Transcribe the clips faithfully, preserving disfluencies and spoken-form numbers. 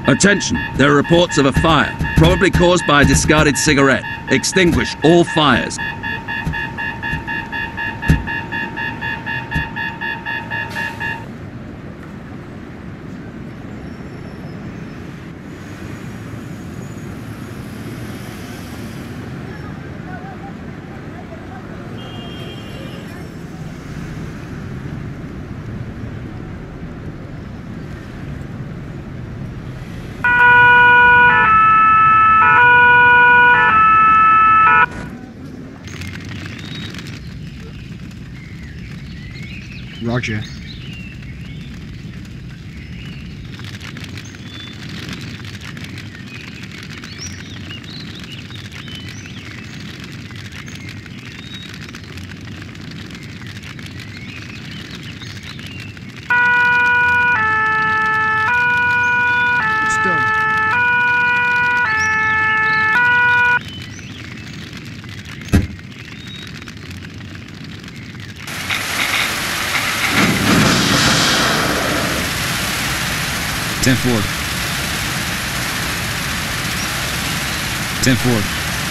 Attention, there are reports of a fire, probably caused by a discarded cigarette. Extinguish all fires. Roger. It's done. ten four. ten four.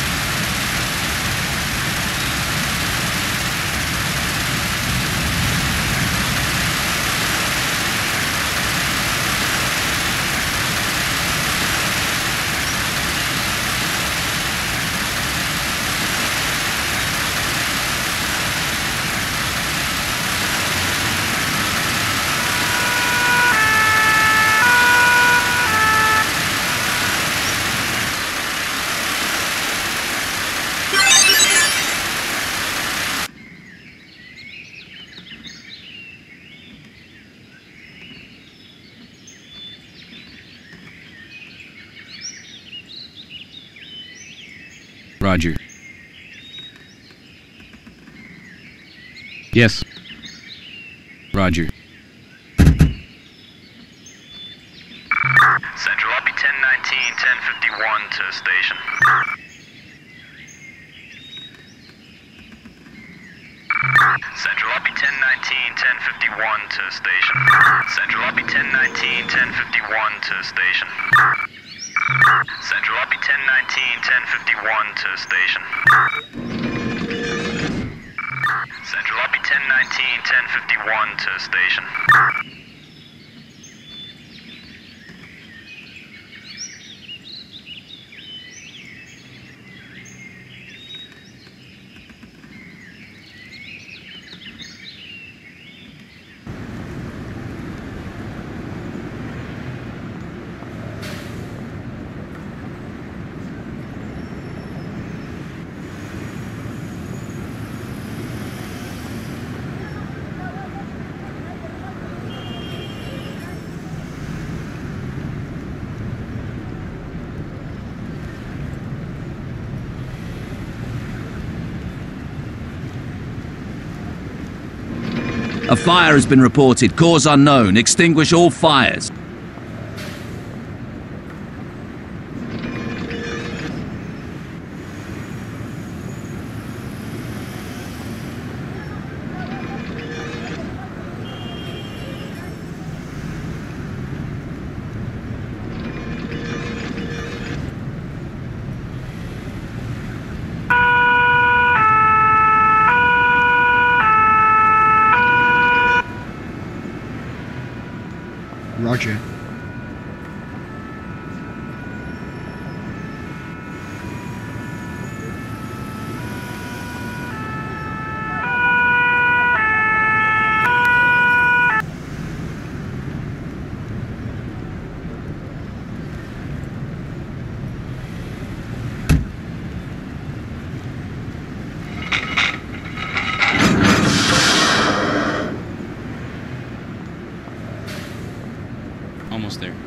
Roger. Yes. Roger. Central Lobby ten nineteen, ten fifty-one to station. Central Lobby ten nineteen, ten fifty-one to station. Central Lobby ten nineteen, ten fifty-one to station. Central Lobby ten nineteen, ten fifty-one to station. Central Lobby ten nineteen, ten fifty-one to station. A fire has been reported, cause unknown. Extinguish all fires. Roger. Almost there.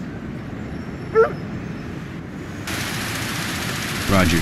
Roger.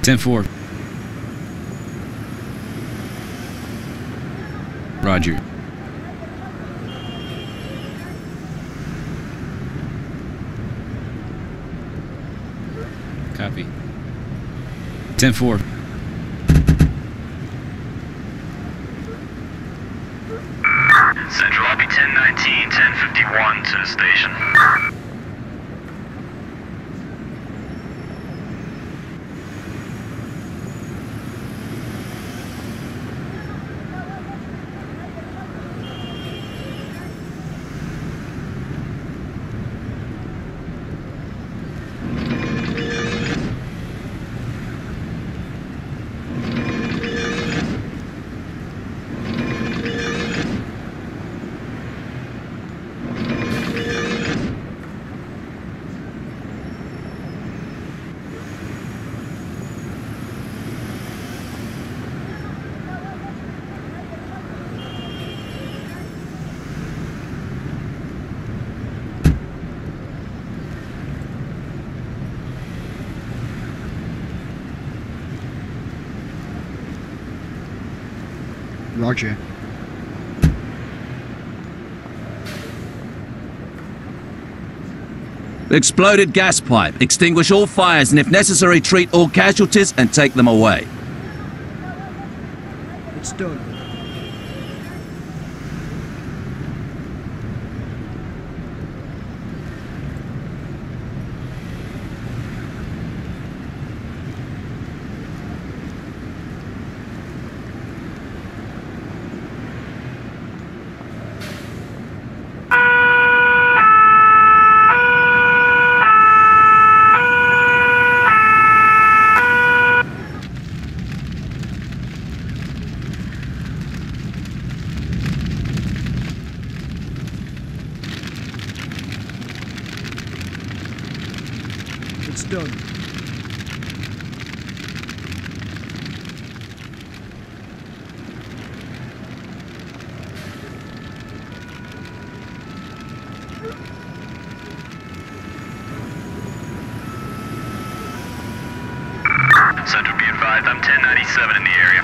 ten four. Roger. Copy. ten four. Central, I'll be ten nineteen, ten fifty-one to the station. Roger. Exploded gas pipe. Extinguish all fires and if necessary treat all casualties and take them away. It's done. It's done. Central, be advised, I'm ten ninety-seven in the area.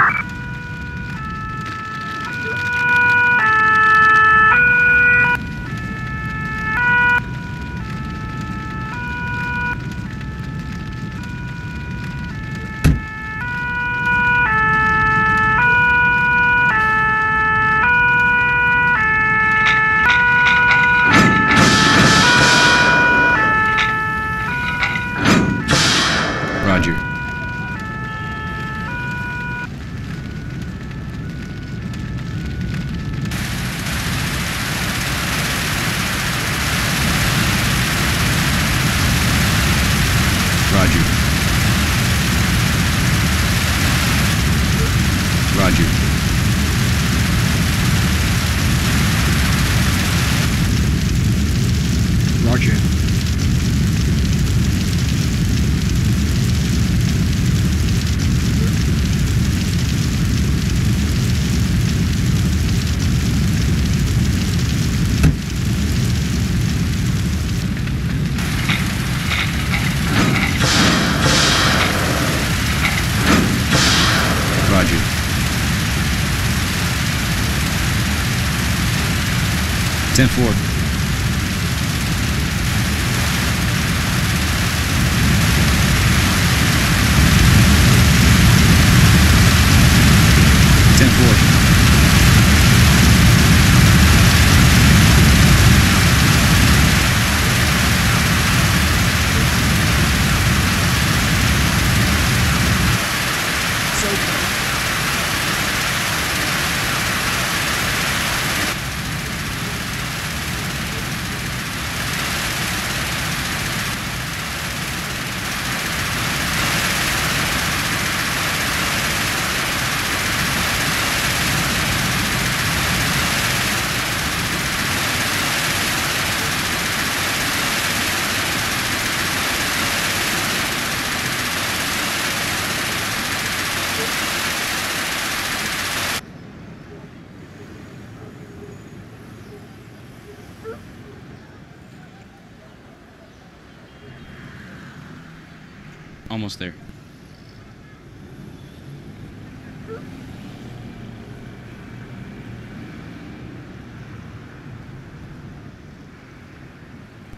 Roger. Roger. Roger. Roger. Roger. ten four. ten four. Almost there.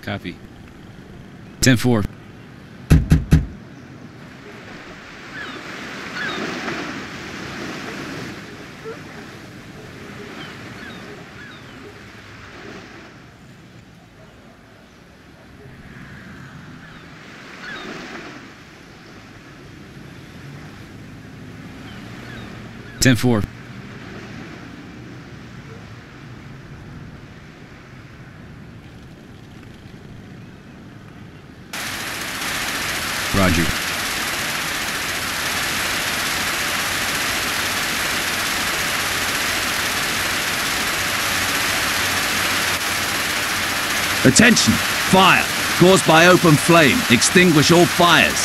Copy. ten four. ten four. Roger. Attention! Fire! Caused by open flame. Extinguish all fires.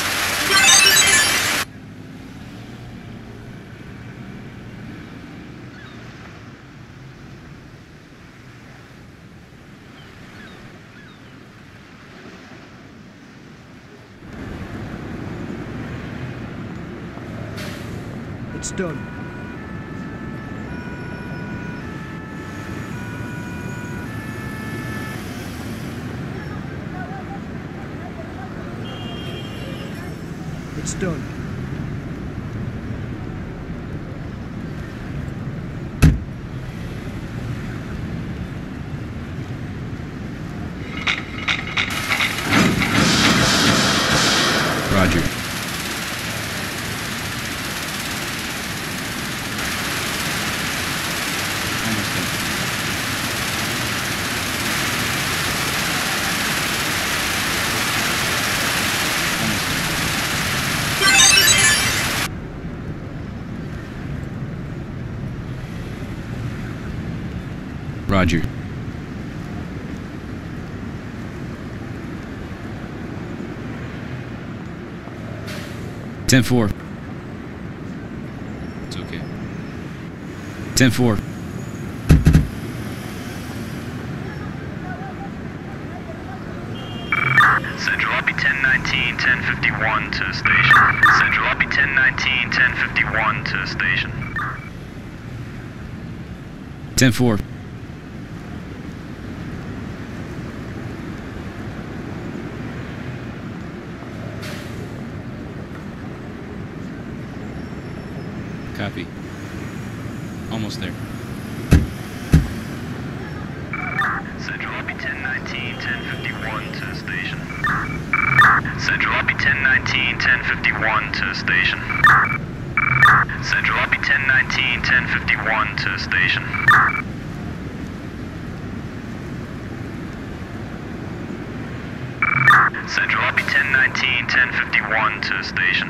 It's done. It's done. Roger. Roger. ten four. It's okay. ten four. Central Lobby ten nineteen, ten fifty-one to station. Central Lobby ten nineteen, ten fifty-one to station. ten four. Copy. Almost there. Central Lobby ten nineteen, ten fifty-one to station. Central Lobby ten nineteen, ten fifty-one to station. Central Lobby ten nineteen, ten fifty-one to station. Central Lobby ten nineteen, ten fifty-one to station.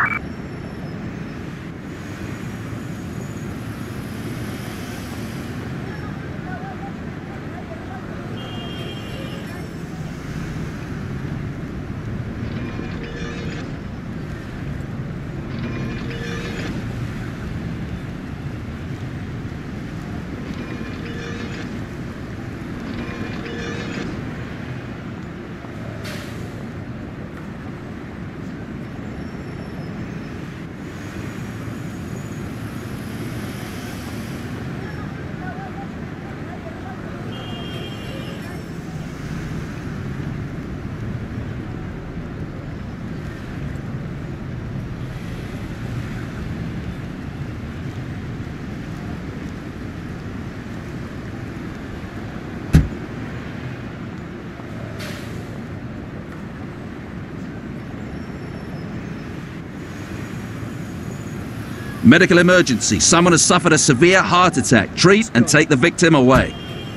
Medical emergency. Someone has suffered a severe heart attack. Treat and take the victim away.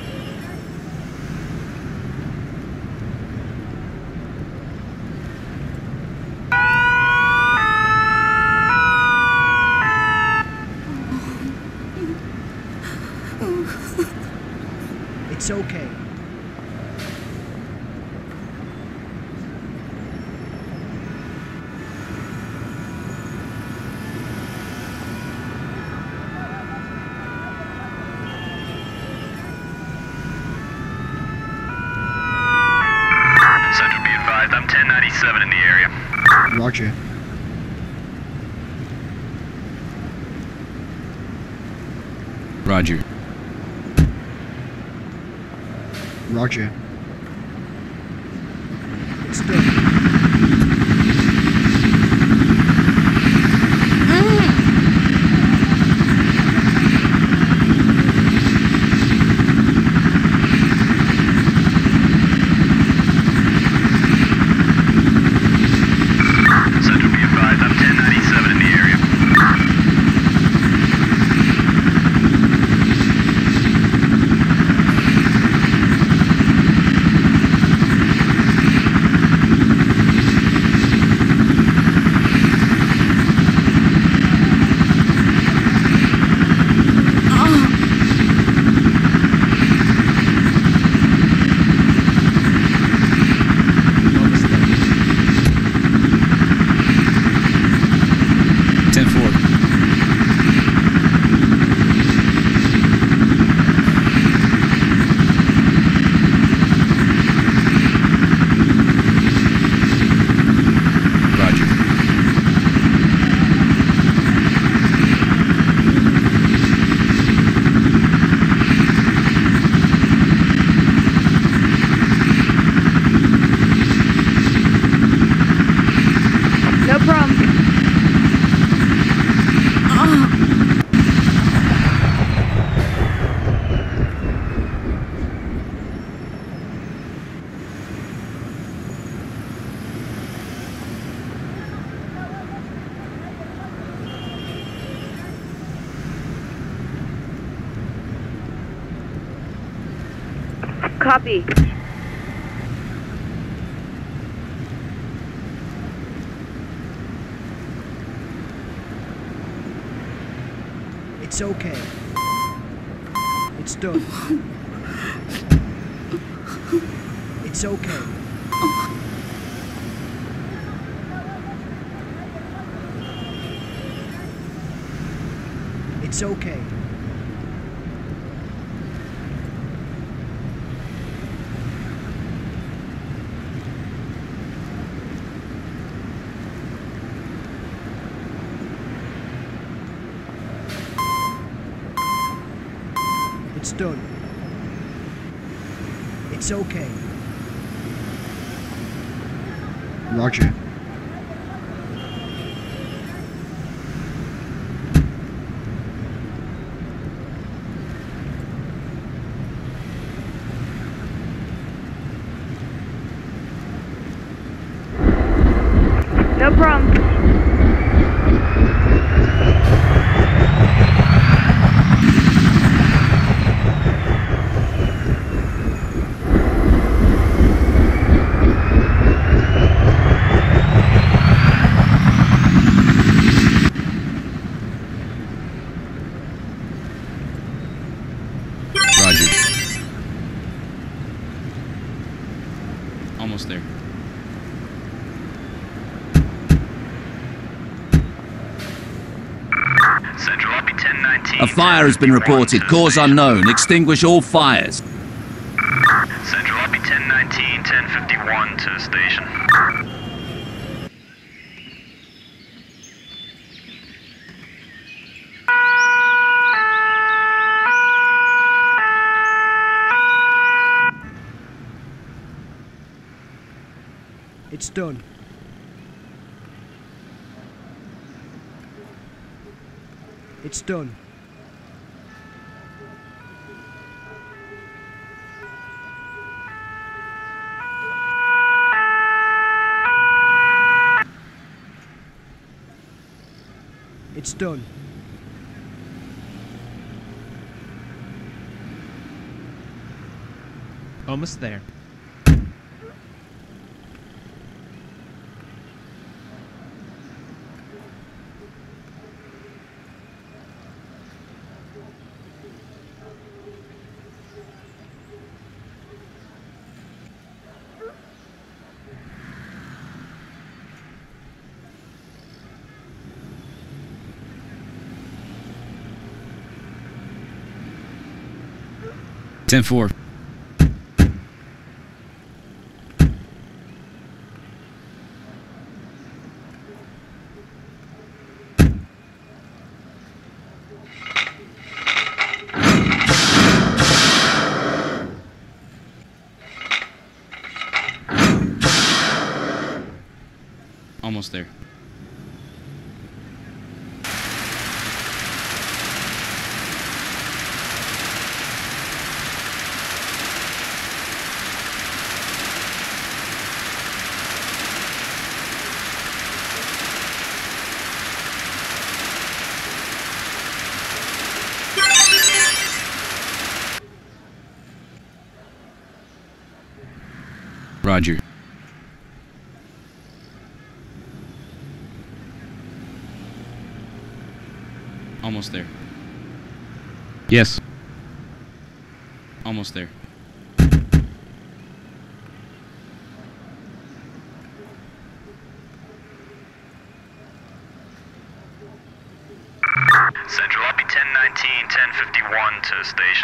It's okay. Central, be advised, I'm ten ninety-seven in the area. Roger. Roger. Roger. Central, be advised, I'm ten ninety-seven in the area. ten four. Roger. No problem. Copy. It's okay. It's done. It's okay. It's okay. It's done. It's okay. Roger. No problem. Roger. Almost there. Central, I'll be ten nineteen. A fire has been reported. Cause unknown. Extinguish all fires. Central, I'll be ten nineteen, ten fifty-one to station. It's done. It's done. It's done. Almost there. ten four. Almost there. Roger. Almost there. Yes. Almost there. Central, I'll be ten nineteen, ten fifty-one to station.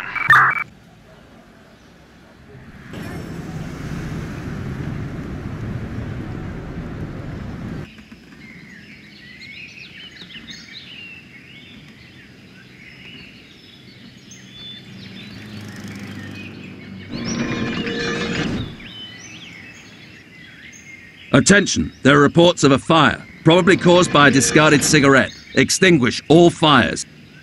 Attention, there are reports of a fire, probably caused by a discarded cigarette. Extinguish all fires.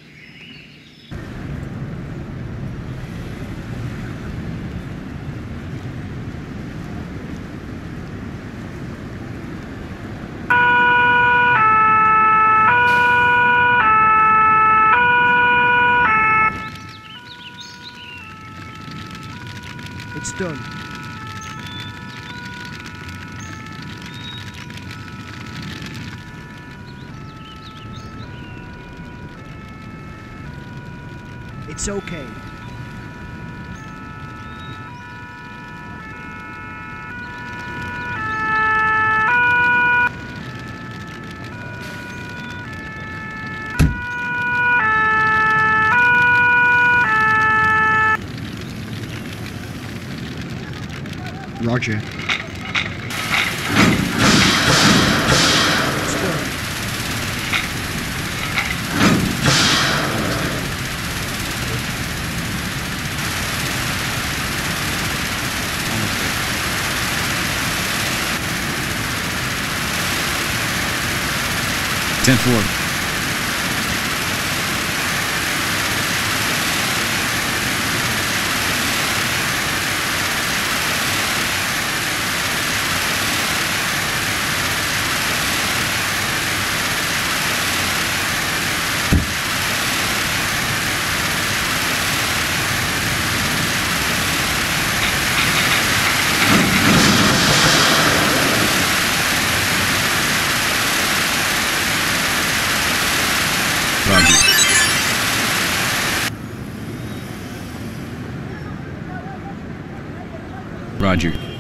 It's done. It's okay. Roger. It's done. ten four. Roger. Roger.